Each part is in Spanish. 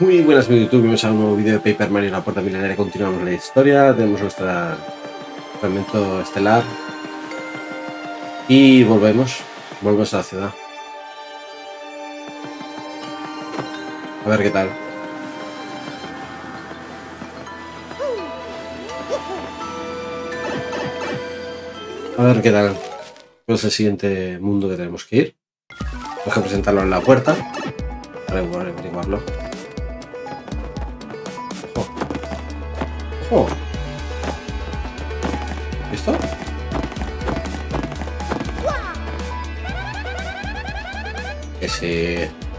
Muy buenas mi YouTube, bienvenidos a un nuevo vídeo de Paper Mario La Puerta Milenaria. Continuamos la historia, tenemos nuestro fragmento estelar y volvemos a la ciudad. A ver qué tal. A ver qué tal. ¿Cuál es el siguiente mundo que tenemos que ir? Tenemos que presentarlo en la puerta para averiguarlo. Oh. ¿Listo? Que sí.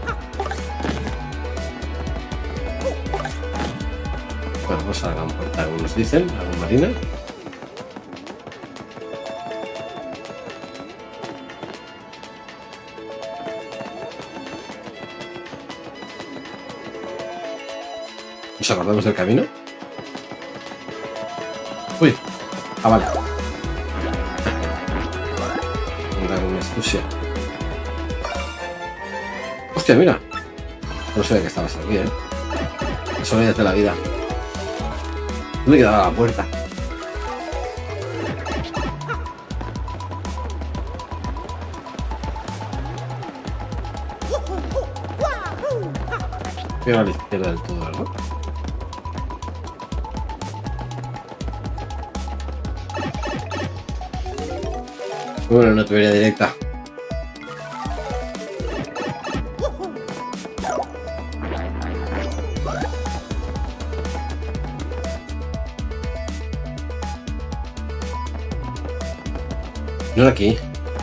Bueno, vamos a la gran puerta, algunos dicen, a la marina. ¿Nos acordamos del camino? Uy, vale. Una astucia. Hostia, mira. No sabía que estabas aquí, Casualidades de la vida. ¿Dónde quedaba la puerta? Pero a la izquierda del todo, ¿no? Bueno, una tubería directa. No era aquí.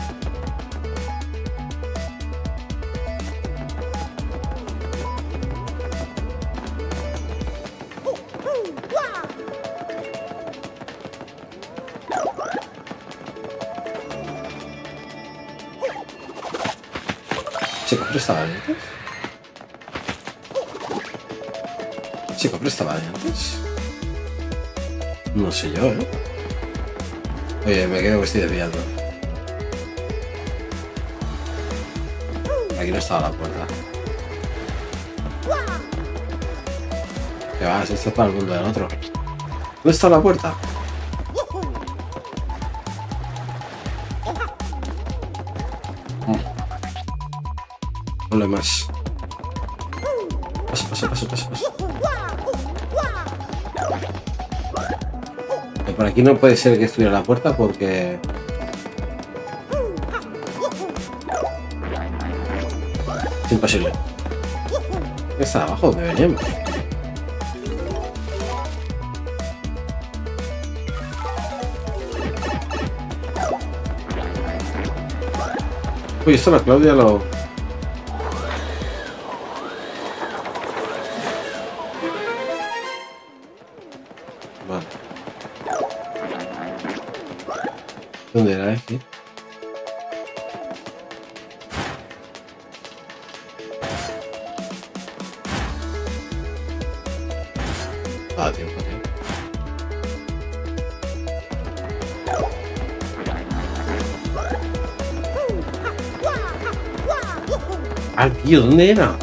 ¿Se cofre estaba de antes? ¿Se cofre estaba de antes? No sé yo, Oye, me quedo que estoy desviando. Aquí no estaba la puerta. ¿Qué vas? Esto es para el mundo del otro. ¿Dónde está la puerta? No hay más. Paso. Por aquí no puede ser que estuviera la puerta porque... es imposible. Está abajo donde veníamos. Uy, esto la Claudia lo... Vale. ¿Dónde era este? Tiempo. Tío, ¿dónde era?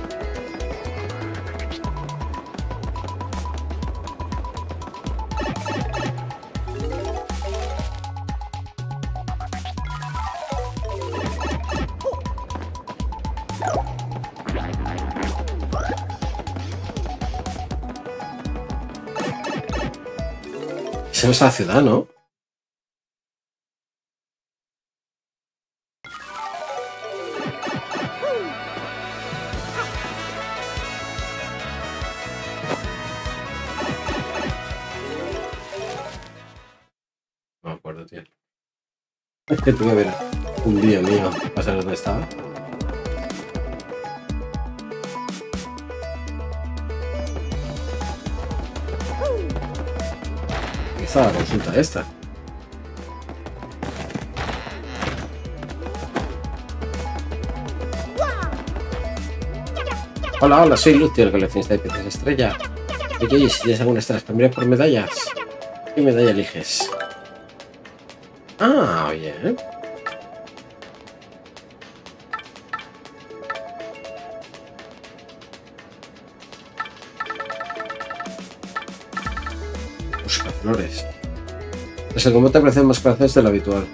Esa no es la ciudad, ¿no? No me acuerdo, tío. Es que tuve que ver un vídeo mío para saber dónde estaba. Aquí está la consulta esta. Hola, soy Lucio, el coleccionista de piezas estrella. Oye, si tienes alguna estrella, pues mira por medallas. ¿Qué medalla eliges? Ah, oye. Buscaflores. Tras el combate aparecen más corazones de lo habitual.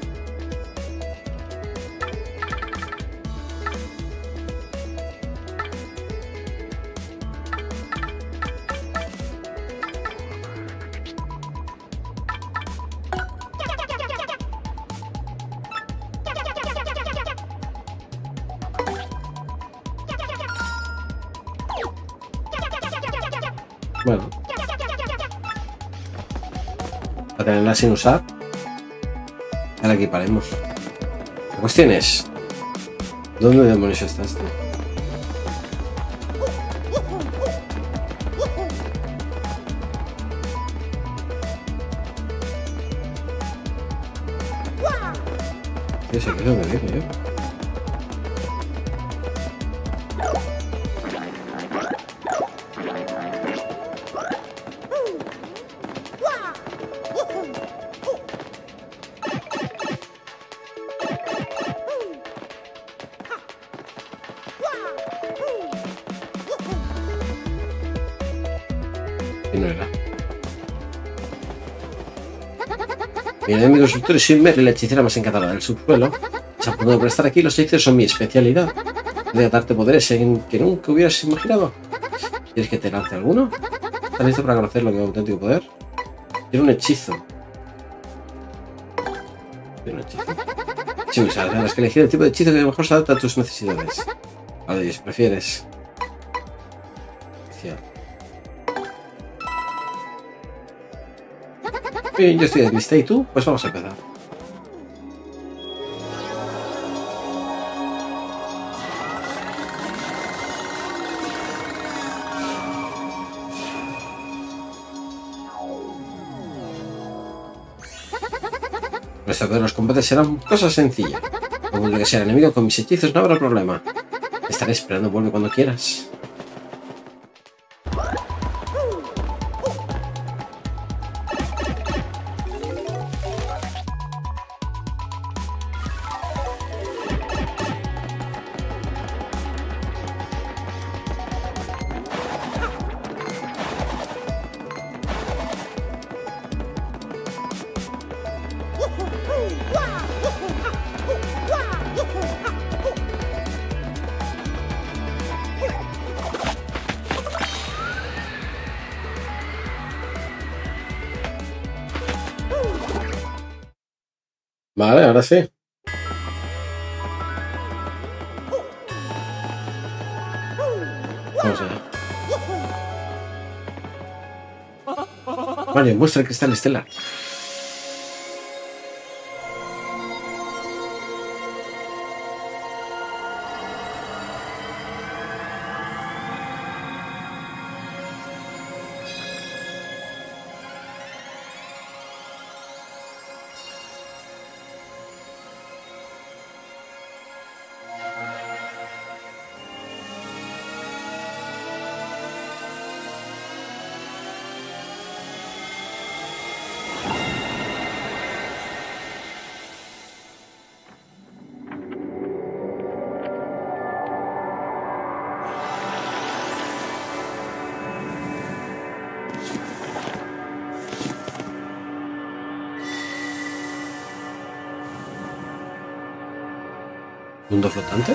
Bueno, para tenerla sin usar, ya la equiparemos. La cuestión es, ¿dónde demonios está esto? ¿Qué es eso? ¿Qué es lo que digo yo? Y no era. Mi enemigo instructor es Shimmer y la hechicera más encantada del subsuelo. Se ha podido prestar aquí, los hechizos son mi especialidad. Voy a darte poderes que nunca hubieras imaginado. ¿Quieres que te lance alguno? ¿Estás listo para conocer lo que es auténtico poder? Tiene un hechizo. ¿Tiene un hechizo? Sí, me sabes, tendrás que elegir el tipo de hechizo que mejor se adapta a tus necesidades. Vale, si prefieres. Bien, yo estoy de lista y tú, pues vamos a empezar. Nuestro de los combates serán cosas sencillas. Como que sea el enemigo con mis hechizos no habrá problema. Estaré esperando, vuelve cuando quieras. Vale, ahora sí. Vamos allá. Mario, muestra el cristal estelar. ¿Mundo flotante?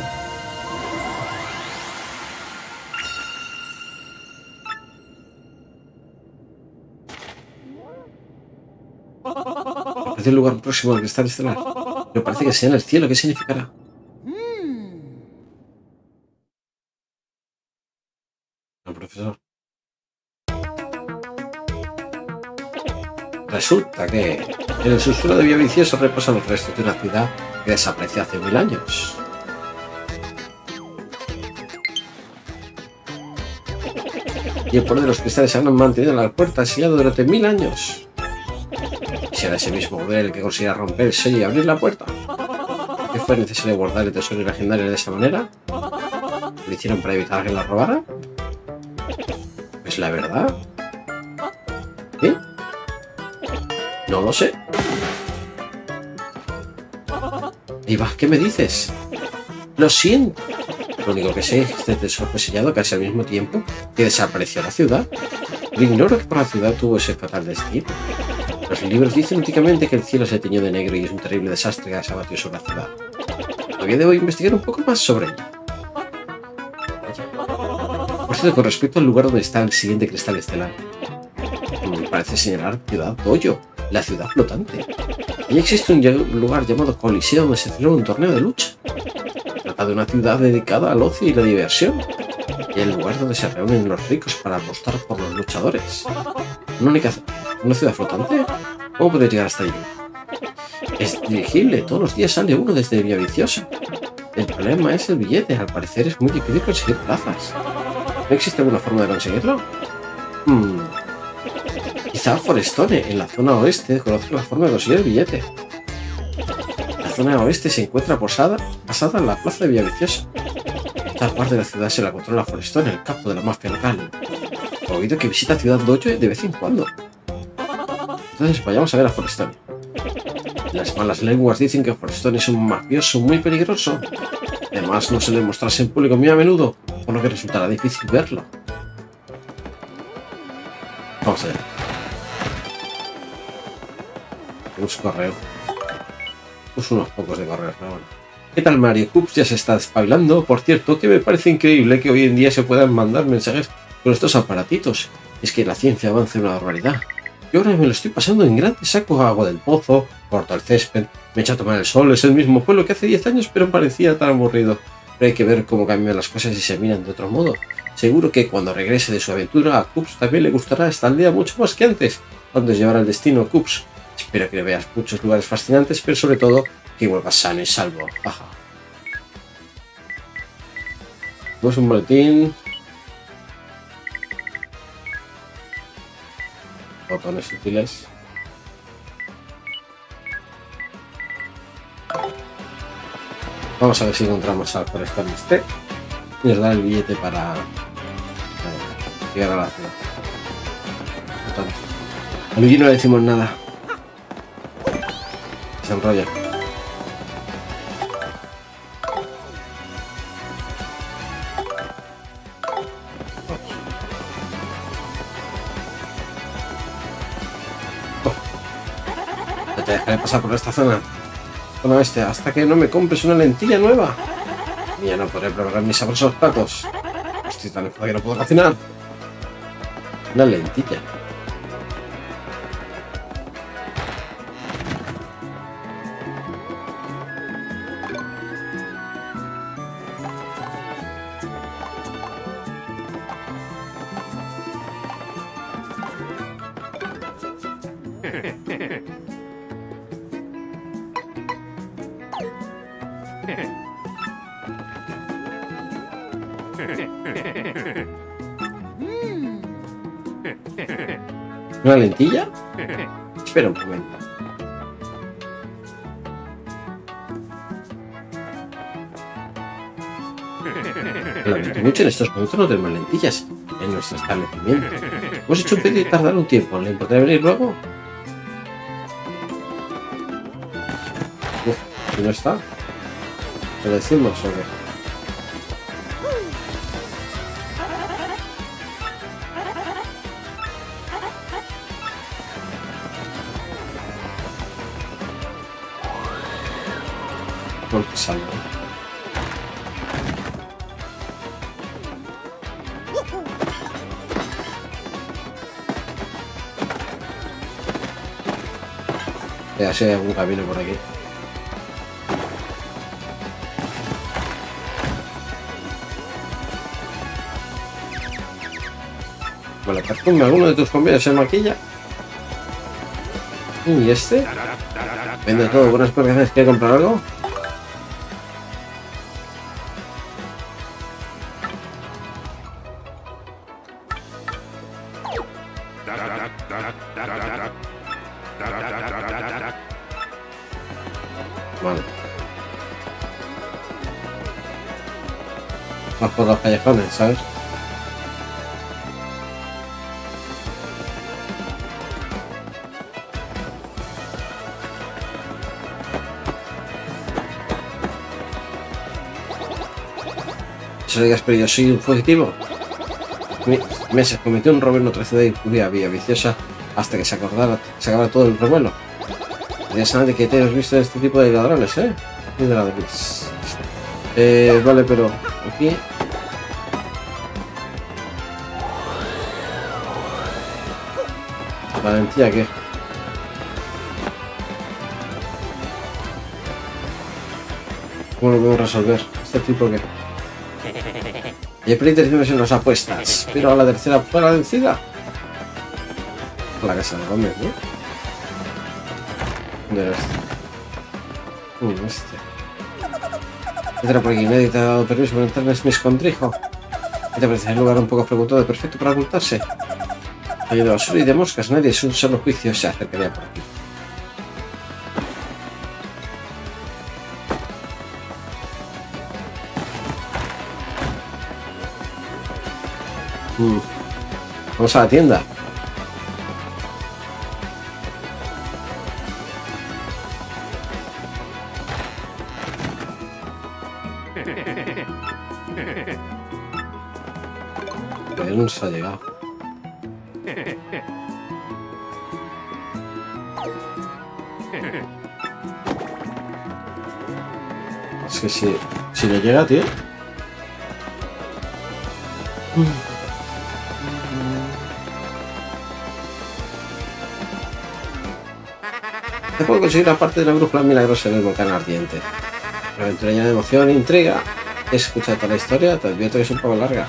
Parece el lugar próximo al cristal estelar. Pero parece que sea en el cielo. ¿Qué significará? No, profesor. Resulta que en el subsuelo de Vía Viciosa reposan los restos de una ciudad que desapareció hace 1000 años. Y el poder de los cristales se han mantenido en la puerta sellado durante 1000 años. ¿Y será ese mismo poder el que consiga romper el sello y abrir la puerta? ¿Qué fue necesario guardar el tesoro legendario de esa manera? ¿Lo hicieron para evitar que la robara? ¿Es la verdad? ¿Qué? No lo sé. Iva, ¿qué me dices? Lo siento. Lo único que sé es que este tesoro fue sellado casi al mismo tiempo que desapareció la ciudad. Pero ignoro que por la ciudad tuvo ese fatal destino. Los libros dicen únicamente que el cielo se teñió de negro y es un terrible desastre que se abatió sobre la ciudad. Todavía debo investigar un poco más sobre ella. Por cierto, con respecto al lugar donde está el siguiente cristal estelar, parece señalar Ciudad Dojo, la ciudad flotante. Allí existe un lugar llamado Coliseo donde se celebra un torneo de lucha. Se trata de una ciudad dedicada al ocio y la diversión, y el lugar donde se reúnen los ricos para apostar por los luchadores. ¿Una ciudad flotante? ¿Cómo podría llegar hasta allí? Es dirigible, todos los días sale uno desde Villaviciosa. El problema es el billete, al parecer es muy difícil conseguir plazas. ¿No existe alguna forma de conseguirlo? Quizá Forestone, en la zona oeste, conoce la forma de conseguir el billete. La zona oeste se encuentra basada en la plaza de Villaviciosa. Esta parte de la ciudad se la controla Forestone, el capo de la mafia local. He oído que visita Ciudad Dojo de vez en cuando. Entonces vayamos a ver a Forestone. Las malas lenguas dicen que Forestone es un mafioso muy peligroso. Además, no se le mostrarse en público muy a menudo, por lo que resultará difícil verlo. Vamos a ver. Tenemos correo. Pues unos pocos de correos, pero bueno. ¿Qué tal, Mario? Cups ya se está despabilando. Por cierto, que me parece increíble que hoy en día se puedan mandar mensajes con estos aparatitos. Es que la ciencia avanza en una barbaridad. Yo ahora me lo estoy pasando en grande, saco agua del pozo, corto el césped, me echo a tomar el sol, es el mismo pueblo que hace 10 años, pero parecía tan aburrido. Pero hay que ver cómo cambian las cosas y se miran de otro modo. Seguro que cuando regrese de su aventura a Cups también le gustará esta aldea mucho más que antes, donde llevará el destino Cups. Espero que veas muchos lugares fascinantes, pero sobre todo que vuelvas sano y salvo. Ajá. Tenemos un boletín. Botones útiles. Vamos a ver si encontramos al Forestone este y nos da el billete para llegar a la ciudad. A Luigi no le decimos nada. Se enrolla. No te dejaré pasar por esta zona oeste hasta que no me compres una lentilla nueva. Y ya no podré preparar mis sabrosos platos. Estoy tan enfadado que no puedo cocinar. Una lentilla. ¿Una lentilla? Espera un momento. Lamento mucho, en estos momentos no tenemos lentillas en nuestro establecimiento. Hemos hecho un pedido y tardar un tiempo. ¿Le importaría venir luego? Si no está, ¿lo decimos o qué? Porque salgo. Ya sé, hay algún camino por aquí. Vale, perfume, ¿alguno de tus compañeros se maquilla? ¿Y este? Vende todo, buenas prestaciones. ¿Quiere comprar algo? Vale. Más por los callejones, ¿sabes? ¿Se lo digas, pero yo soy un fugitivo? Meses cometió un robo en otra ciudad y vía viciosa hasta que se acabara todo el revuelo. Interesante que te hayas visto este tipo de ladrones, ¿eh? Y de ladrones. Vale, pero aquí... Valentía, ¿qué? ¿Cómo lo podemos resolver? ¿Este tipo qué? Hay predicciones en las apuestas, pero a la tercera fue la vencida. La casa de Gómez, ¿no? ¿Dónde era este? Entra por aquí, nadie te ha dado permiso para entrar en mi escondrijo. ¿Qué te parece? El lugar un poco frecuentado, perfecto para ocultarse. Hay de basura y de moscas, nadie es un solo juicio se acercaría por aquí. Vamos a la tienda. Pero no nos ha llegado. Es que si le llega, tío. Te puedo conseguir la parte de la brújula milagrosa en el volcán ardiente. Una aventura llena de emoción e intriga. Escucha toda la historia, te advierto que es un poco larga.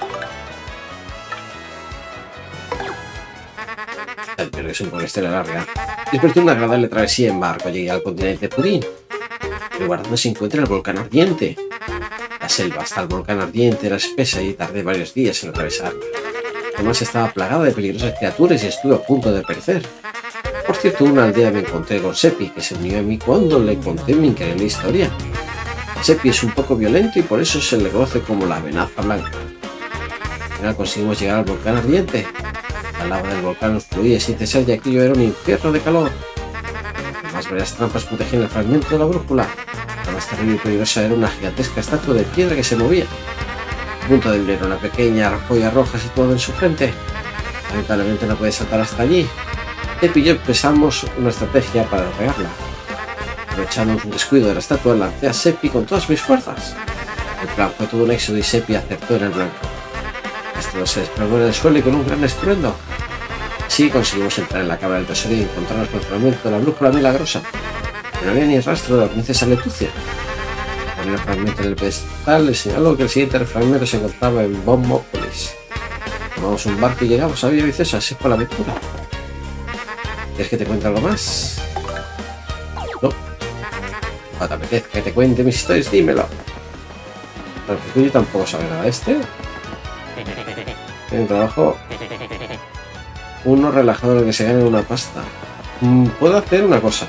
Te advierto que es un poco historia larga. Después de una agradable travesía en barco, llegué al continente Pudín, el lugar donde se encuentra el volcán ardiente. La selva hasta el volcán ardiente era espesa y tardé varios días en atravesarla. Además estaba plagada de peligrosas criaturas y estuve a punto de perecer. Por cierto, una aldea me encontré con Seppi, que se unió a mí cuando le conté mi increíble historia. Seppi es un poco violento y por eso se le conoce como la amenaza blanca. Al final conseguimos llegar al volcán ardiente. La lava del volcán nos fluía sin cesar y aquello era un infierno de calor. Además, varias trampas protegían el fragmento de la brújula. La más terrible y peligrosa era una gigantesca estatua de piedra que se movía. A punto de ver una pequeña joya roja situada en su frente. Lamentablemente no puede saltar hasta allí. Seppi y yo empezamos una estrategia para pegarla. Aprovechando un descuido de la estatua, lancé a Seppi con todas mis fuerzas. El plan fue todo un éxodo y Seppi acertó en el blanco. La estatua se desplomó en el suelo y con un gran estruendo. Así conseguimos entrar en la cámara del tesoro y encontrarnos con el fragmento de la brújula milagrosa. Pero no había ni rastro de la princesa Letucia. Con el fragmento en el pedestal le señaló que el siguiente fragmento se encontraba en Bombópolis. Tomamos un barco y llegamos a Villa Viciosa, así fue la aventura. ¿Quieres que te cuente algo más? No. No te apetezca que te cuente mis historias, dímelo. Pero porque yo tampoco sabe nada de este. Tiene un trabajo. Uno relajado en el que se gane una pasta. Puedo hacer una cosa.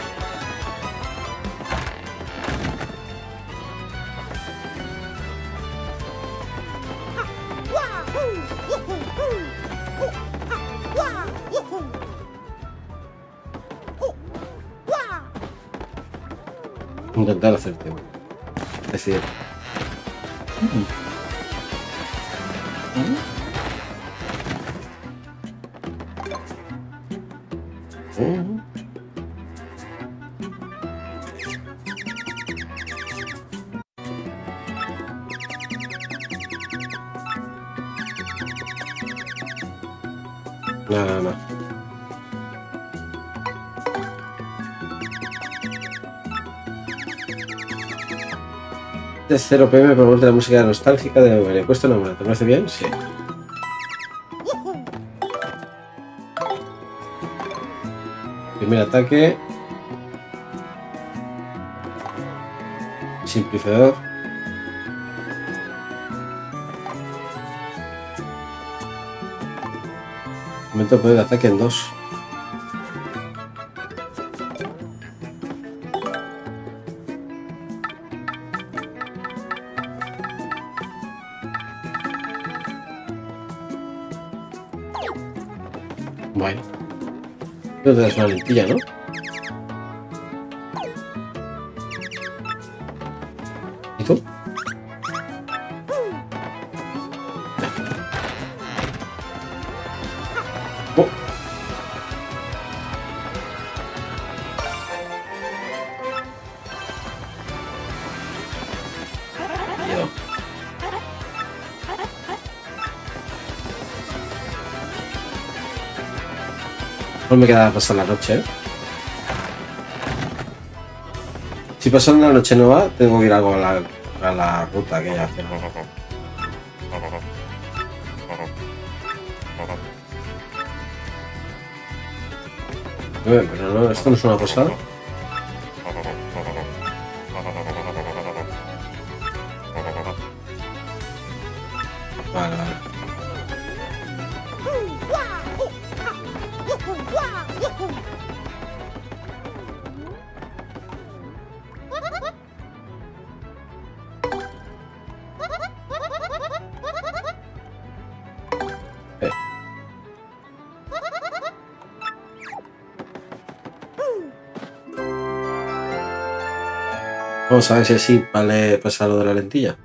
Intentar hacerte uno. Es decir... No. De 0 PM por vuelta la música nostálgica de memoria. He puesto nombre, ¿te parece bien? Sí. Primer ataque. Simplificador. Aumento de poder de ataque en 2. Bueno. No te das una lentilla, ¿no? ¿Y tú? No me queda pasar la noche, ¿eh? Si pasando la noche no va, tengo que ir algo a la ruta que ya hacemos. Pero no, esto no es una posada. Vale, vale. Vamos a ver si así vale pasar lo de la lentilla.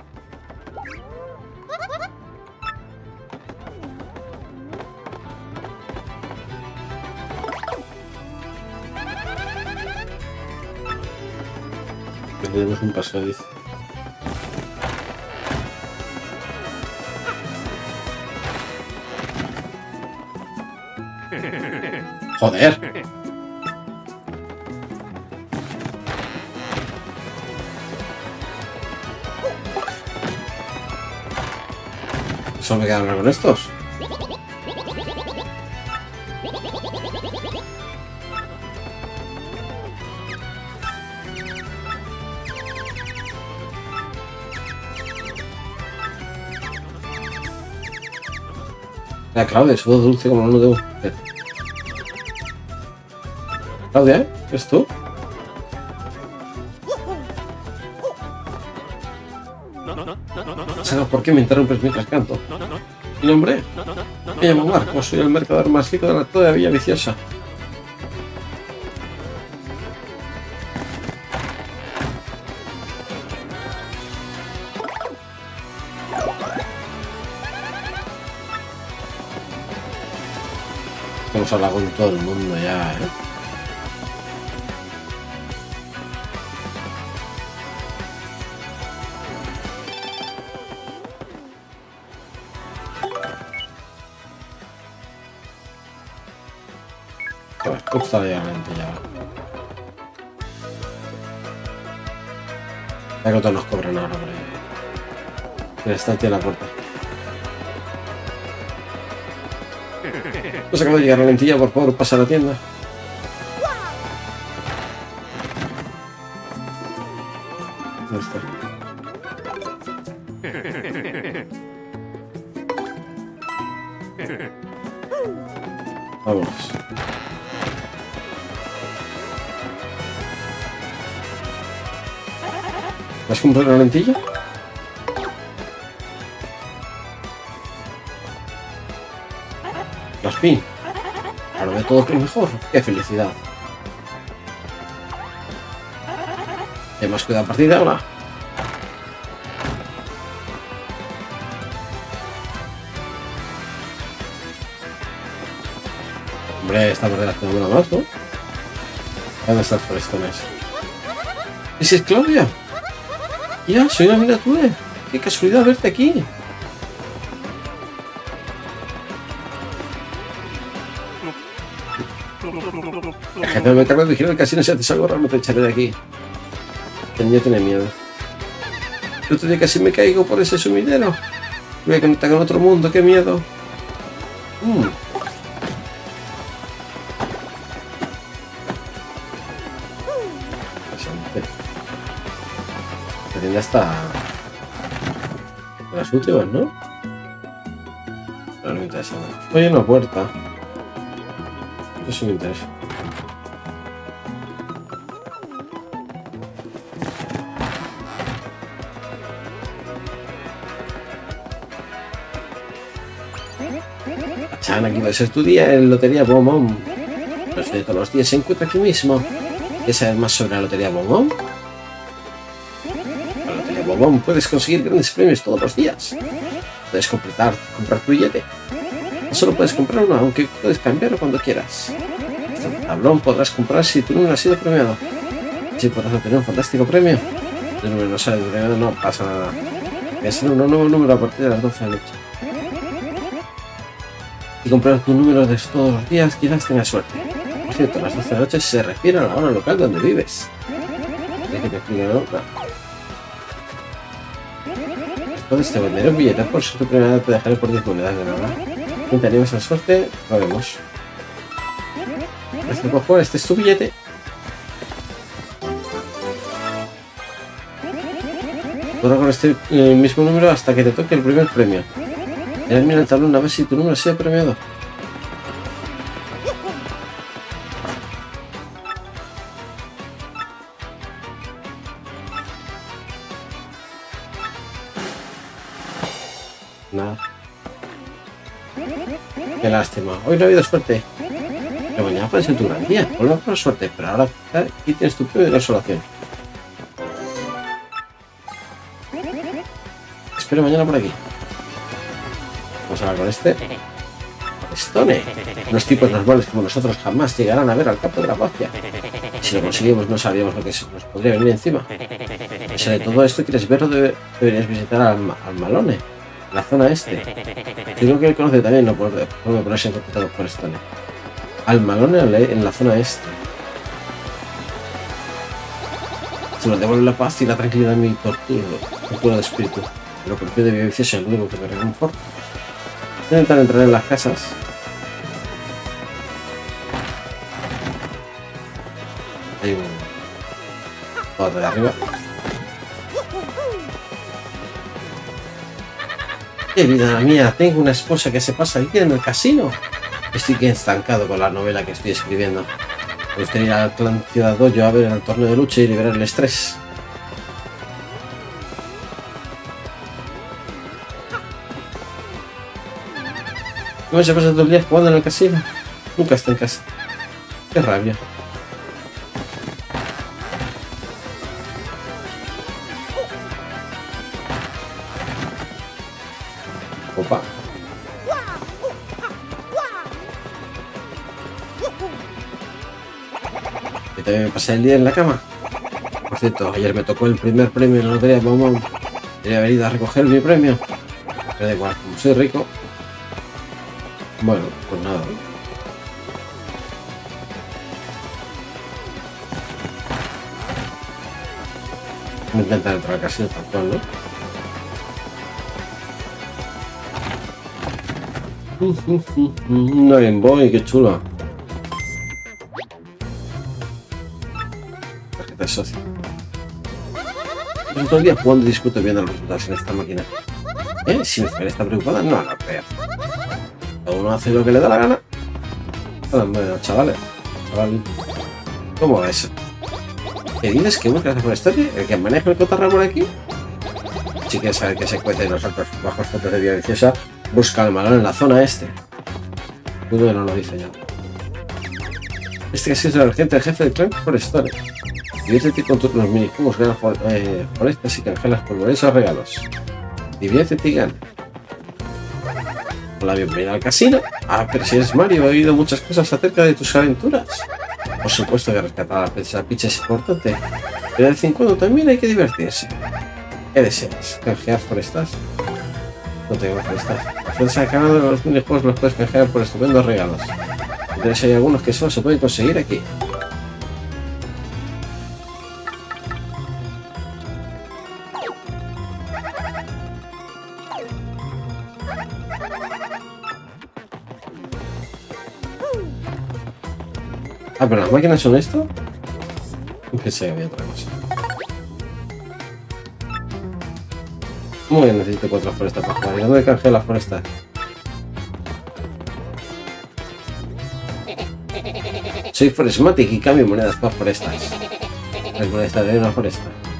Tenemos un pasadizo. Joder. ¿Solo me queda hablar con estos? La Claudia, su voz dulce como uno de un... Claudia, ¿eh? ¿Es tú? ¿Sabes por qué me interrumpes mientras canto? ¿Mi nombre? Me llamo Marco, soy el mercader más rico de toda la Villa Viciosa. Hemos hablado con todo el mundo ya, ¿eh? ¿Cómo está la lentilla? Ya que todos nos cobran ahora por ahí. Mira, está aquí a la puerta. Pues acabo de llegar a la lentilla, por favor, pasa a la tienda. ¿Dónde está? Vamos. ¿Vas a comprar una lentilla? Las pin. Ahora ve todo que es mejor. ¡Qué felicidad! Ten más cuidado a partir de ahora. Hombre, estamos redactando una más, ¿no? ¿Dónde está el forestones? ¿Ese es Claudia? Ya, soy una amiga tuya. Qué casualidad verte aquí. El jefe me encargó de vigilar el casino. Si haces algo raro, no te echaré de aquí. Tenía que tener miedo. El otro día casi me caigo por ese sumidero. Voy a conectar con otro mundo. ¡Qué miedo! La tienda está de las últimas, ¿no? No me interesa nada. Oye, una puerta. Eso me interesa. Chan, aquí vas a estudiar en Lotería Bombón. Los de todos los días se encuentra aquí mismo. ¿Quieres saber más sobre la Lotería Bombón? La Lotería Bombón puedes conseguir grandes premios todos los días. Puedes comprar tu billete. No solo puedes comprar uno, aunque puedes cambiarlo cuando quieras. Este tablón podrás comprar si tu número ha sido premiado. Así podrás obtener un fantástico premio. Si el número no sale premiado, no pasa nada. Voy a ser un nuevo número a partir de las 12 de la noche. Y comprar tu número de todos los días, quizás tengas suerte. Por cierto, las 12 de la noche se refiere a la hora local donde vives. ¿Quieres que te explique, no? Entonces te venderé un billete, por si tu primera vez te dejaré por 10 monedas de nada. Si te animas a suerte, lo vemos. Este, por favor, este es tu billete. Corre con este mismo número hasta que te toque el primer premio. Mira el tablón a ver si tu número ha sido premiado. Nada. Qué lástima. Hoy no ha habido suerte. Pero mañana puede ser tu gran día. Vuelve por suerte. Pero ahora aquí tienes tu premio de consolación. Espero mañana por aquí. Vamos a hablar con este. Stone. Unos tipos normales como nosotros jamás llegarán a ver al campo de la magia. Si lo conseguimos no sabríamos lo que nos podría venir encima. Si de todo esto quieres verlo, deberías visitar al Malone, la zona este. Creo que él conoce también, no puede ponerse en contacto con Stone. Al Malone en la zona este. Se nos devuelve la paz y la tranquilidad en mi tortura de espíritu. Pero por fin de mi es el único que me reconforta. Intentar entrar en las casas. Hay un... otro de arriba. ¡Qué vida mía! Tengo una esposa que se pasa el día en el casino. Estoy que estancado con la novela que estoy escribiendo. Me gustaría ir al clan Ciudad Dojo a ver el torneo de lucha y liberar el estrés. ¿Cómo se pasa todo el día jugando en el casino? Nunca está en casa. Qué rabia. Opa. Yo también me pasé el día en la cama. Por cierto, ayer me tocó el primer premio en la lotería de Bombón. Debería haber ido a recoger mi premio. Pero da igual, como soy rico. Bueno, pues nada. Me encanta entrar al casino tal cual, ¿no? Una Game Boy, qué chulo. Tarjeta de socio. Todo el día jugando y discuto viendo los resultados en esta máquina. Si mi mujer está preocupada, no lo creo. Cada uno hace lo que le da la gana. Bueno, chavales. ¿Cómo va eso? ¿Qué dices que buscas por historia? ¿El que maneja el cotarra por aquí? Si quieres saber qué se cuece en los altos bajos fotos de Vía Viciosa, busca al Malone en la zona este. Uno no lo dice ya. Este que ha sido el agente jefe del clan Forestore. Diviértete con los minijugos ganas forestas y canjelas por esos regalos. Diviértete y gana. Hola, bienvenida al casino. Ah, pero si eres Mario, he oído muchas cosas acerca de tus aventuras. Por supuesto que rescatar a la princesa Peach es importante, pero de vez en cuando también hay que divertirse. ¿Qué deseas? ¿Canjear forestas? No tengo forestas. Los han ganado de los minijuegos los puedes canjear por estupendos regalos. Entonces hay algunos que solo se pueden conseguir aquí. Ah, pero las máquinas son esto. Pensé que había otra cosa. Muy bien, necesito 4 forestas para jugar. ¿Y dónde canjeo las forestas? Soy Forestmatic y cambio monedas por forestas. Las monedas de una foresta.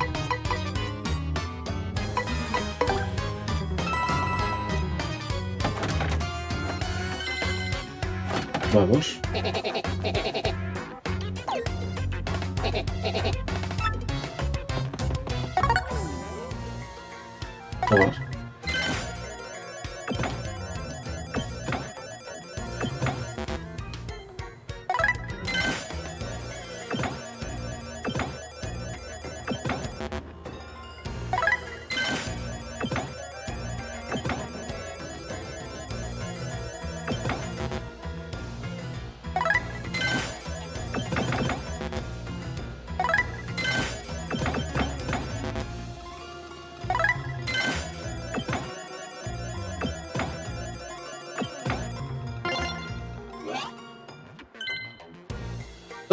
Vamos. Vamos.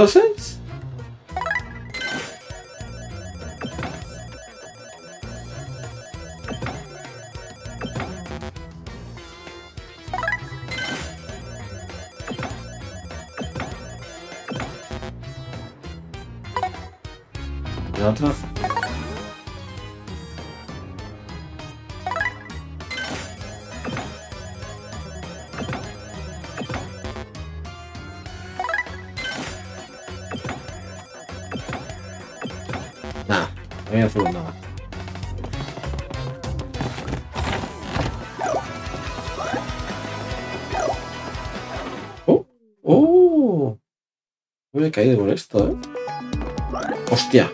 ¿106? La otra. Nada, no voy a hacer nada. ¡Oh! Me he caído con esto, ¿eh? ¡Hostia!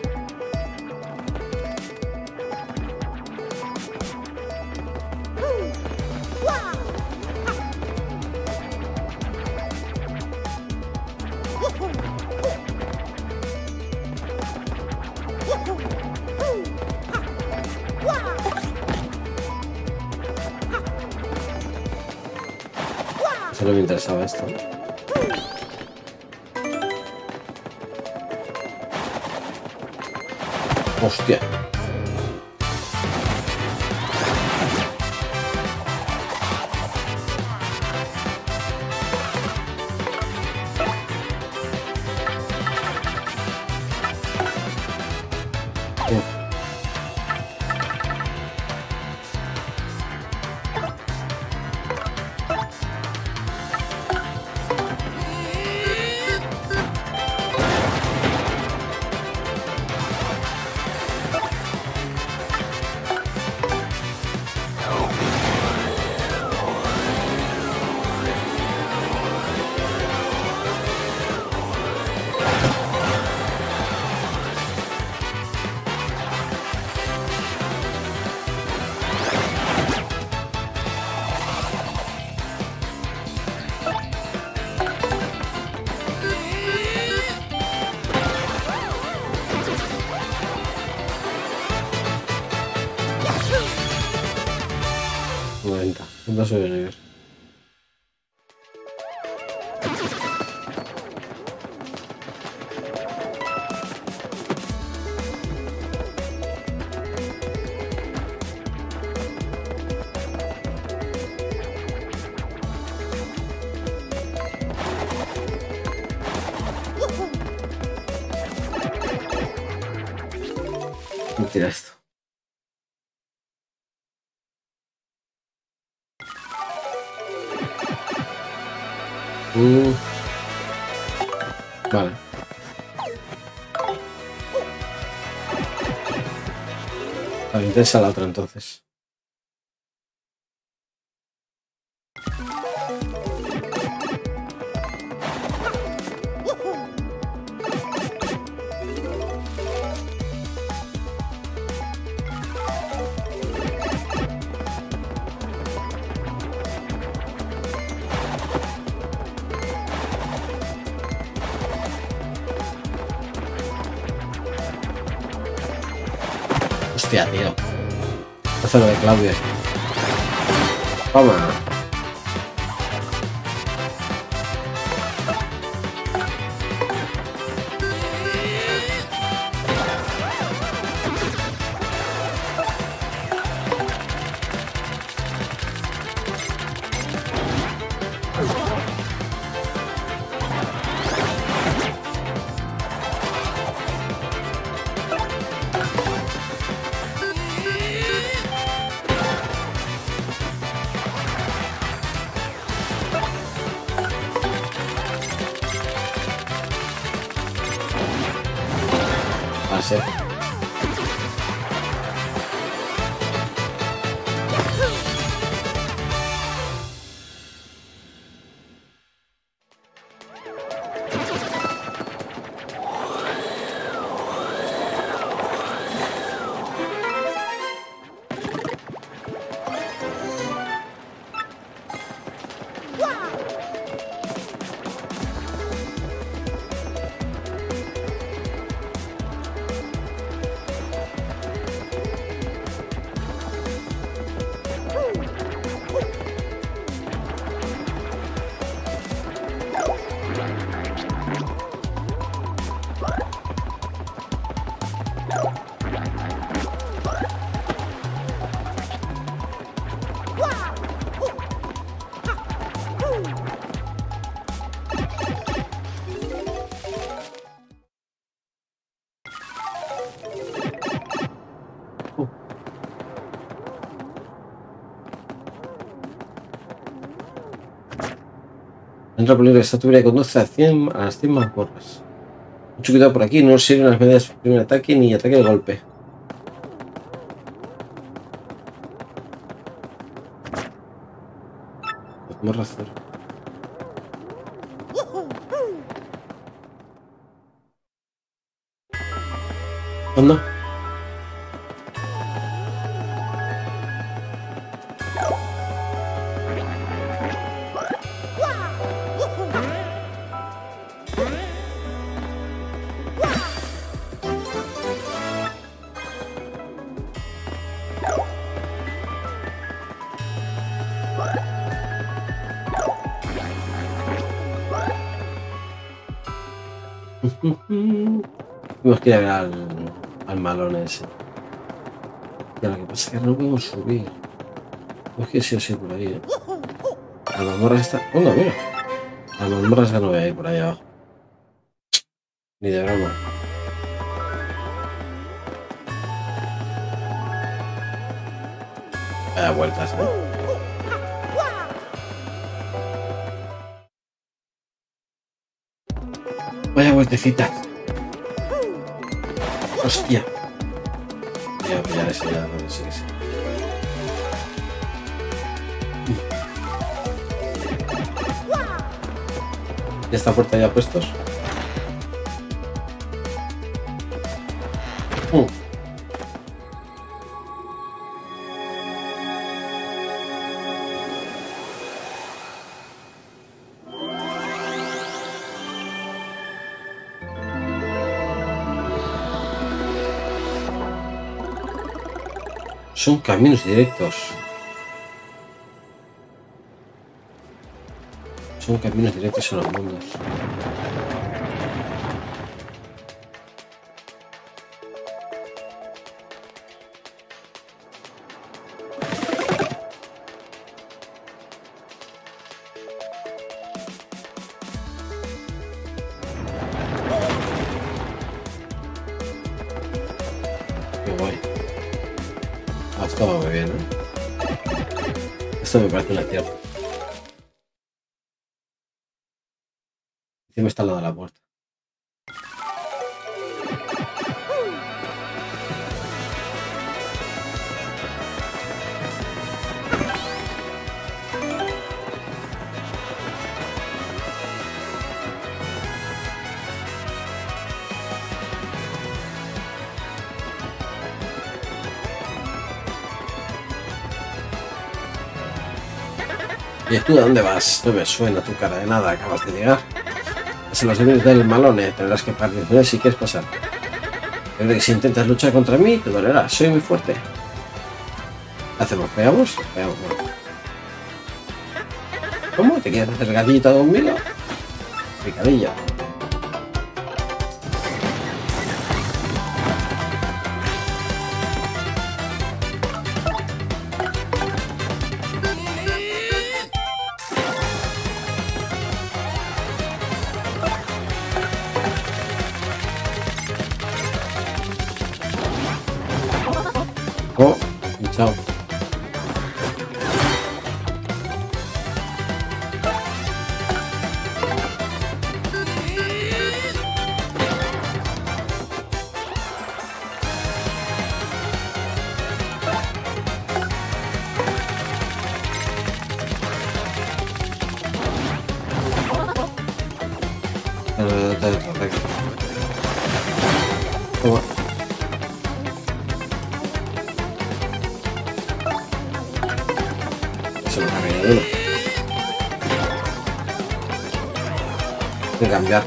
Solo me interesaba esto. ¡Hostia! No soy de nivel. Mentira esto. Vale. Vale, intensa la otra entonces. Hostia, tío. Hace lo de Claudia. Toma. Pase. Entra por libre esta tubería y conduce a las 100 mazmorras. Mucho cuidado por aquí, no sirven las medidas de primer ataque ni ataque de golpe. Mazmorra 0. ¿Anda? Tenemos que ir a ver al malón ese. Ya, lo que pasa es que no podemos subir. No es que sí o sí por ahí, ¿eh? La mazmorra está... ¡Onda, mira! La mazmorra esa no voy a ir por ahí abajo. Ni de broma. Vaya vueltas, ¿eh? Vaya vueltecita. Hostia. Voy a pillar ese ya, no sé qué es. ¿Ya está puerta ya puestos? Son caminos directos. Son caminos directos a los mundos. Qué guay. Esto va muy bien, ¿no? Esto me parece una tierra. Encima está al lado de la puerta. ¿Y tú de dónde vas? No me suena tu cara de nada, acabas de llegar. Es en los deberes del malone, tendrás que participar si quieres pasar. Pero que si intentas luchar contra mí, te dolerá, soy muy fuerte. ¿Qué hacemos? ¿Pegamos? Pegamos, bueno. ¿Cómo? ¿Te quieres hacer gallita conmigo? Picadilla. Oh, chao. Toma. Eso no me ha venido uno. Hay que cambiar.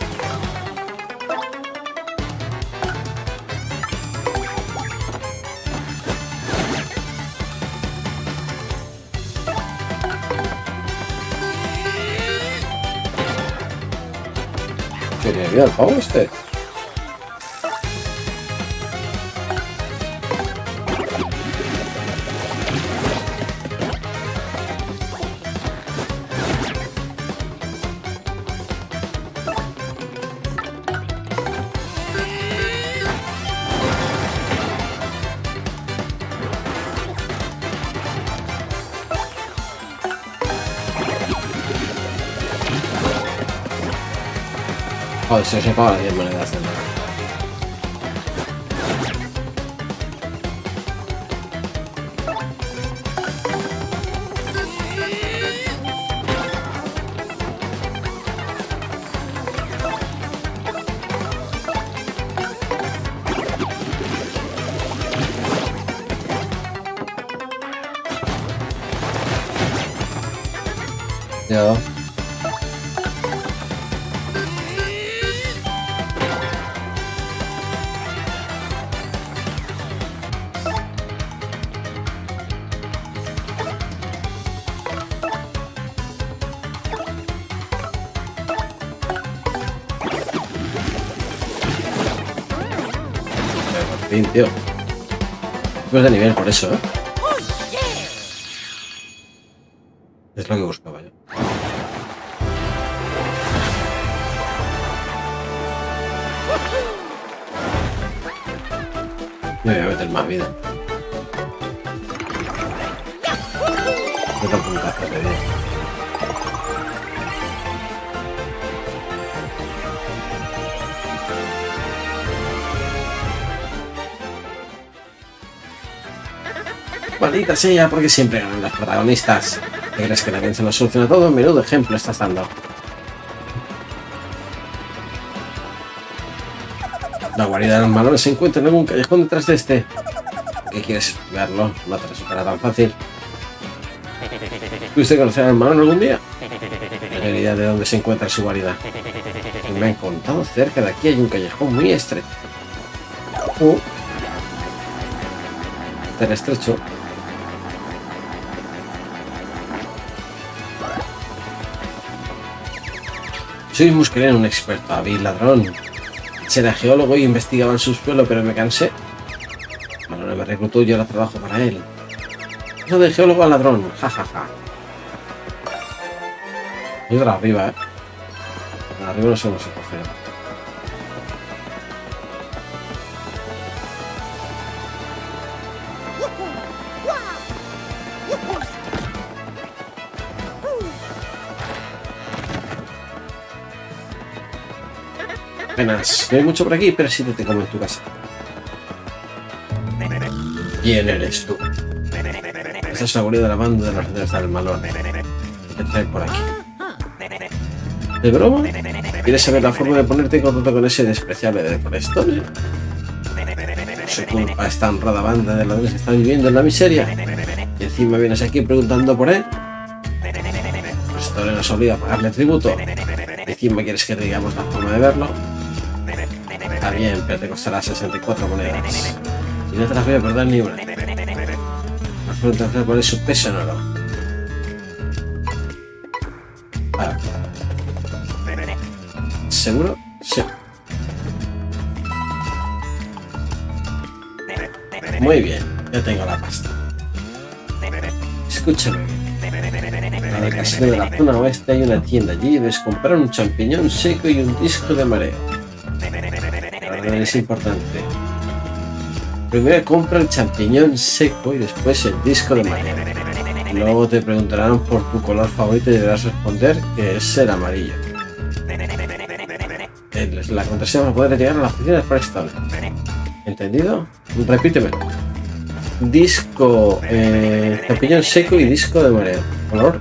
¿Tiene vida el pavo este? Joder, se paga las 10 monedas de nada. Ya. Fin, tío. Subes de nivel por eso, ¿eh? Es lo que buscaba yo. Me voy a meter más vida. Meto puntazos de vida. Maldita sea, porque siempre ganan las protagonistas. ¿Te crees que la violencia lo soluciona todo? Menudo ejemplo estás dando. La guarida de los malones se encuentra en algún callejón detrás de este. ¿Qué quieres verlo? No te resultará tan fácil. ¿Pudiste conocer al malón algún día? No tengo idea de dónde se encuentra su guarida. Y me han contado, cerca de aquí hay un callejón muy estrecho. Tan estrecho. Soy un musquerero, un experto, hábil ladrón. Era geólogo y investigaba el subsuelo, pero me cansé. Bueno, me reclutó y ahora trabajo para él. Eso de geólogo a ladrón, jajaja. Y otra arriba, ¿eh? Arriba no sé cómo se coge. Apenas, no hay mucho por aquí, pero sí te como en tu casa. ¿Quién eres tú? Esta es la guarida de la banda de los redes del malón. ¿Qué trae por aquí? ¿De broma? ¿Quieres saber la forma de ponerte en contacto con ese despreciable de Forestone? Por su culpa, esta honrada banda de ladrones está viviendo en la miseria. Y encima vienes aquí preguntando por él. Forestone nos obliga a pagarle tributo. Y encima quieres que te digamos la forma de verlo. Está bien, pero te costará 64 monedas. Y no te las voy a perder ni una. Las preguntas cuál es su peso en oro. Vale. ¿Seguro? Sí. Muy bien, ya tengo la pasta. Escúchame bien. En el casino de la zona oeste hay una tienda. Allí debes comprar un champiñón seco y un disco de mareo. Es importante. Primero compra el champiñón seco y después el disco de mareo. Luego te preguntarán por tu color favorito y deberás responder que es el amarillo. La contraseña para poder llegar a la oficina de Forestone. ¿Entendido? Repíteme. Disco, champiñón seco y disco de mareo. ¿Color?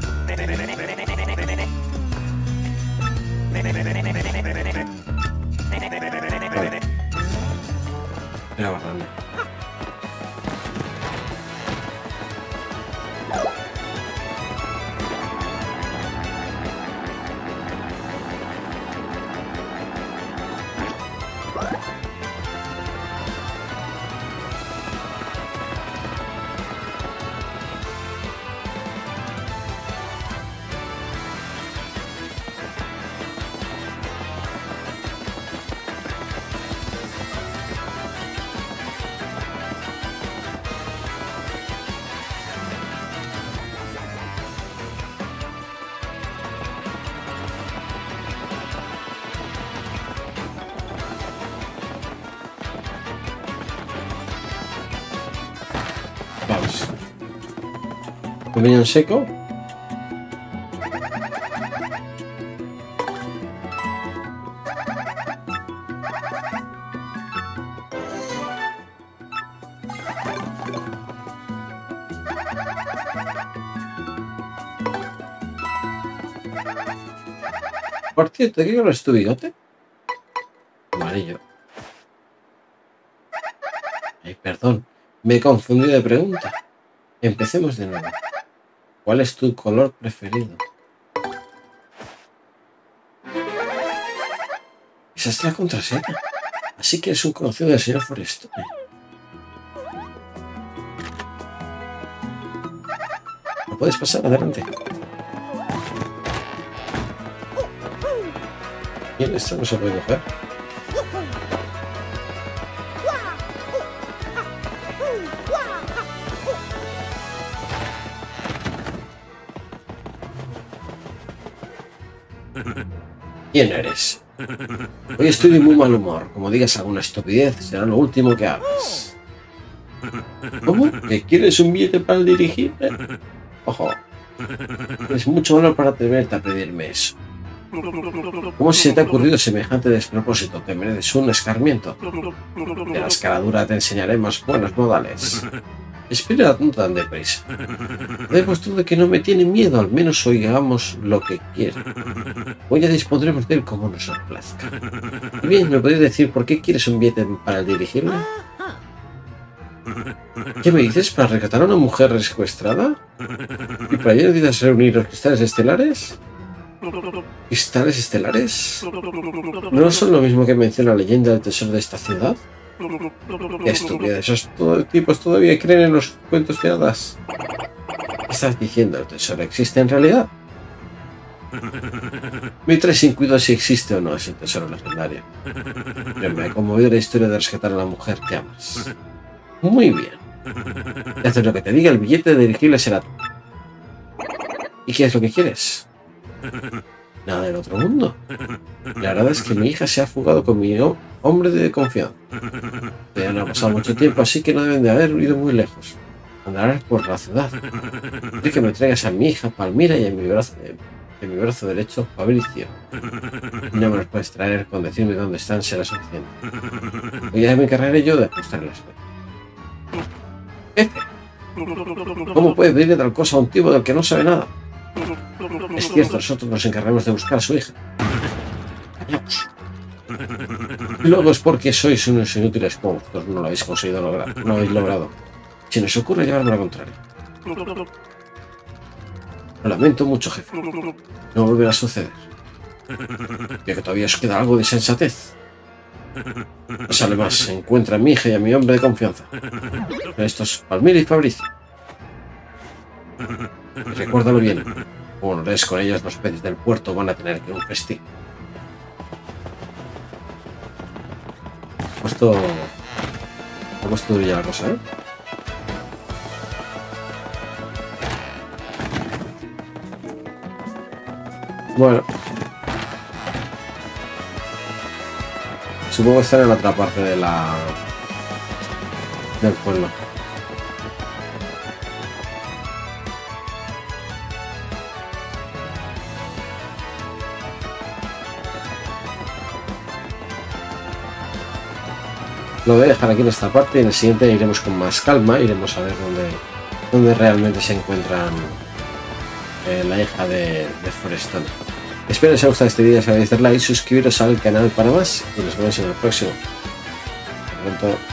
Vamos. Champiñón seco. Por cierto, ¿de qué color es tu bigote? Amarillo. Ay, perdón, me he confundido de pregunta. Empecemos de nuevo. ¿Cuál es tu color preferido? Esa es la contraseña. Así que es un conocido del señor Forestone. ¿No puedes pasar? Adelante. Bien, esto no se puede coger. ¿Quién eres? Hoy estoy de muy mal humor. Como digas alguna estupidez, será lo último que hagas. ¿Cómo? ¿Que quieres un billete para el dirigible? Ojo, tienes mucho valor para atreverte a pedirme eso. ¿Cómo se te ha ocurrido semejante despropósito? Te mereces un escarmiento. De la escaladura te enseñaremos buenos modales. Espera, no tan deprisa. He demostrado que no me tiene miedo, al menos oigamos lo que quiere. Hoy ya dispondremos de él como nos plazca. Bien, ¿me podéis decir por qué quieres un billete para el dirigible? ¿Qué me dices? ¿Para rescatar a una mujer secuestrada? ¿Y para ello necesitas reunir los cristales estelares? ¿Cristales estelares? ¿No son lo mismo que menciona la leyenda del tesoro de esta ciudad? ¡Qué estúpida! ¿Esos tipos todavía creen en los cuentos de hadas? ¿Qué estás diciendo? ¿El tesoro existe en realidad? Me trae sin cuidado si existe o no ese tesoro legendario. Pero me ha conmovido la historia de rescatar a la mujer que amas. Muy bien. Si haces lo que te diga, el billete de dirigible será tú. ¿Y qué es lo que quieres? Nada del otro mundo. La verdad es que mi hija se ha fugado con mi hombre de confianza. Ya no ha pasado mucho tiempo, así que no deben de haber ido muy lejos. Andarán por la ciudad. Quiero que me traigas a mi hija Palmira y a mi brazo derecho Fabricio. No me los puedes traer, con decirme dónde están será suficiente. Hoy ya me encargaré yo de ajustarlas. Jefe, ¿cómo puede pedirle tal cosa a un tipo del que no sabe nada? Es cierto, nosotros nos encargamos de buscar a su hija. Callaos. Luego es porque sois unos inútiles como vosotros no lo habéis conseguido lograr. No lo habéis logrado. Si nos ocurre llevarme la contraria. Lo lamento mucho, jefe. No volverá a suceder. Ya que todavía os queda algo de sensatez. No sale más. Encuentra a mi hija y a mi hombre de confianza. Estos Palmira y Fabricio. Y recuérdalo bien. Como no lees con ellos, los peces del puerto van a tener que un festín. Ha puesto ya la cosa, ¿eh? Bueno. Supongo que estar en la otra parte de del pueblo. Lo voy a dejar aquí en esta parte y en el siguiente iremos con más calma, iremos a ver dónde realmente se encuentran la hija de Forestone. Espero que os haya gustado este vídeo, si habéis dado like, suscribiros al canal para más y nos vemos en el próximo. Hasta pronto.